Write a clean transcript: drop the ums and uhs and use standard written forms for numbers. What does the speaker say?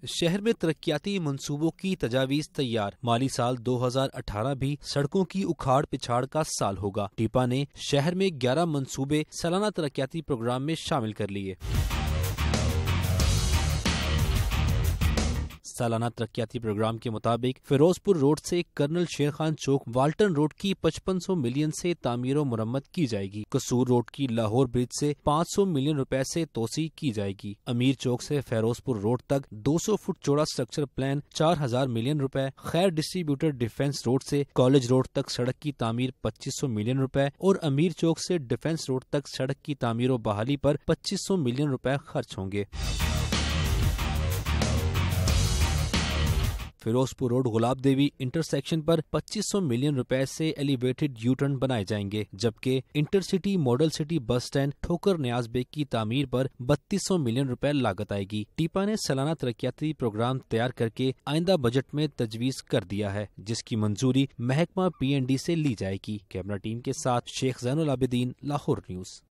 شہر میں ترقیاتی منصوبوں کی تجاویز تیار، مالی سال 2018 بھی سڑکوں کی اکھاڑ پچھاڑ کا سال ہوگا۔ ٹیپا نے شہر میں 11 منصوبے سالانہ ترقیاتی پروگرام میں شامل کر لیے۔ سالانہ ترقیاتی پروگرام کے مطابق فیروز پور روڈ سے کرنل شیر خان چوک والٹن روڈ کی 5500 ملین سے تعمیر و مرمت کی جائے گی۔ قصور روڈ کی لاہور برج سے 500 ملین روپے سے توسیع کی جائے گی۔ امیر چوک سے فیروز پور روڈ تک 200 فٹ چوڑا سٹرکچر پلان 4000 ملین روپے۔ خیر ڈسٹریبیوٹر ڈیفنس روڈ سے کالج روڈ تک سڑک کی تعمیر 2500 ملین روپے اور امیر چوک سے ڈیفنس روڈ تک سڑک کی تعمیر و بحالی پر 2500 ملین روپے خرچ ہوں گے۔ Ferozepur road Gulab Devi intersection پر 2500 ملین روپے سے ایلیویٹڈ یو ٹرن بنائے جائیں گے، جبکہ inter city model city bus stand Thokar Niaz bag کی تعمیر پر 3200 ملین روپے لاگت آئے گی۔ ٹیپا نے سالانہ ترقیاتی پروگرام تیار کر کے آئندہ بجٹ میں تجویز کر دیا ہے، جس کی منظوری محکمہ PND سے لی جائے گی۔ کیمرہ ٹیم کے ساتھ شیخ زین العابدین، لاہور نیوز۔